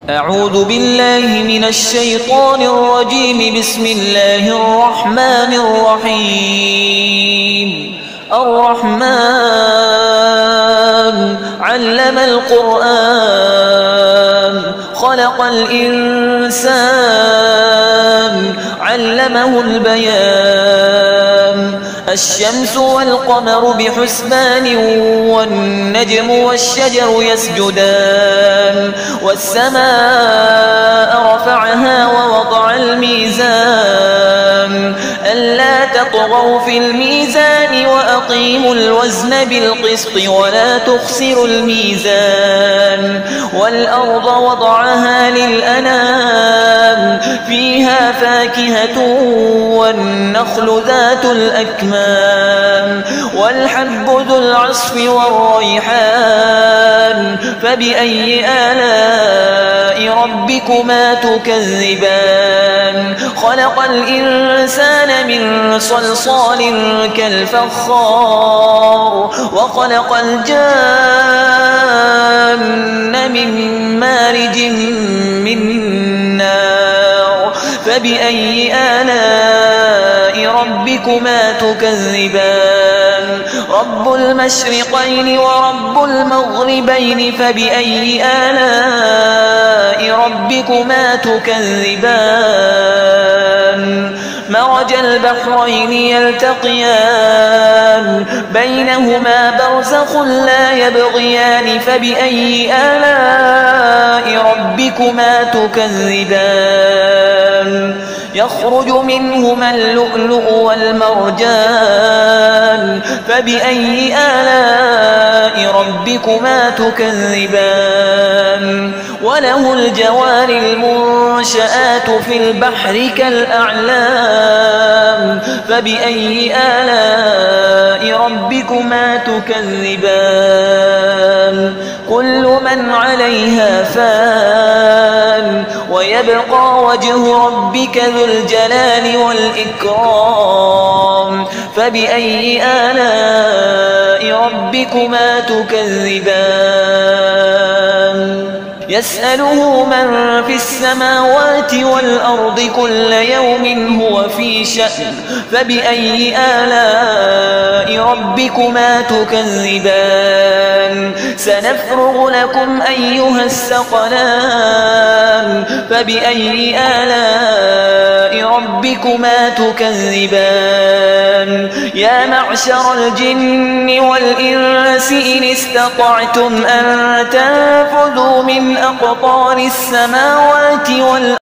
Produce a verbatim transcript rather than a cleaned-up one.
أعوذ بالله من الشيطان الرجيم. بسم الله الرحمن الرحيم. الرحمن علم القرآن خلق الإنسان علمه البيان. الشمس والقمر بحسبان والنجم والشجر يسجدان. والسماء رفعها ووضع الميزان ألا تطغوا في الميزان وأقيموا الوزن بالقسط ولا تخسروا الميزان. والأرض وضعها للأنام فيها فاكهة والنخل ذات الأكمام والحب ذو العصف والريحان. فبأي آلاء ربكما تكذبان؟ خلق الإنسان من صلصال كالفخار وخلق الجان من مارج من نار. فبأي آلاء ربكما تكذبان؟ رب المشرقين ورب المغربين. فبأي آلاء ربكما تكذبان؟ مرج البحرين يلتقيان بينهما برزخ لا يبغيان. فبأي آلاء ربكما تكذبان؟ يخرج منهما اللؤلؤ والمرجان. فبأي آلاء ربكما تكذبان؟ وله الجوار المنشآت في البحر كالأعلام. فبأي آلاء ربكما تكذبان؟ كل من عليها فان ويبقى وجه ربك ذو الجلال والإكرام. فبأي آلاء ربكما تكذبان؟ يسأله من في السماوات والأرض كل يوم هو في شأن. فبأي آلاء ربكما تكذبان؟ سنفرغ لكم أيها الثقلان. فبأي آلاء ربكما تكذبان؟ يا معشر الجن والإنس إن استطعتم أن تنفذوا من أقطار السماوات والأرض